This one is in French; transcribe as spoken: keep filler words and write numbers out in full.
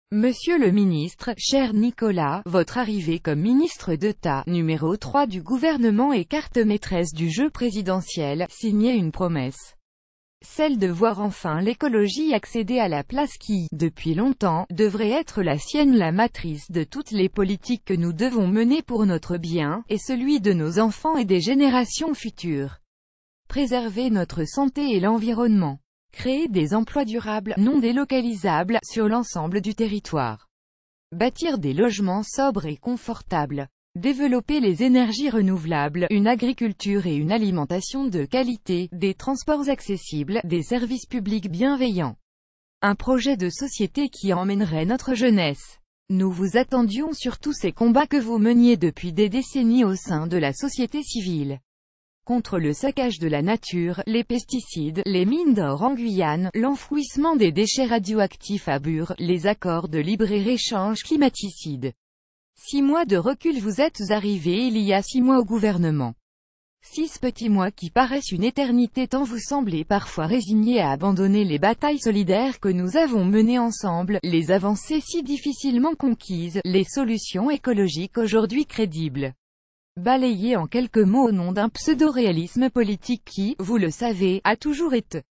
Monsieur le ministre, cher Nicolas, votre arrivée comme ministre d'État, numéro trois du gouvernement et carte maîtresse du jeu présidentiel, signait une promesse. Celle de voir enfin l'écologie accéder à la place qui, depuis longtemps, devrait être la sienne, la matrice de toutes les politiques que nous devons mener pour notre bien, et celui de nos enfants et des générations futures. Préserver notre santé et l'environnement. Créer des emplois durables, non délocalisables, sur l'ensemble du territoire. Bâtir des logements sobres et confortables. Développer les énergies renouvelables, une agriculture et une alimentation de qualité, des transports accessibles, des services publics bienveillants. Un projet de société qui emmènerait notre jeunesse. Nous vous attendions sur tous ces combats que vous meniez depuis des décennies au sein de la société civile. Contre le saccage de la nature, les pesticides, les mines d'or en Guyane, l'enfouissement des déchets radioactifs à Bure, les accords de libre-échange climaticides. Six mois de recul, vous êtes arrivé il y a six mois au gouvernement. Six petits mois qui paraissent une éternité tant vous semblez parfois résigné à abandonner les batailles solidaires que nous avons menées ensemble, les avancées si difficilement conquises, les solutions écologiques aujourd'hui crédibles. Balayées en quelques mots au nom d'un pseudo-réalisme politique qui, vous le savez, a toujours été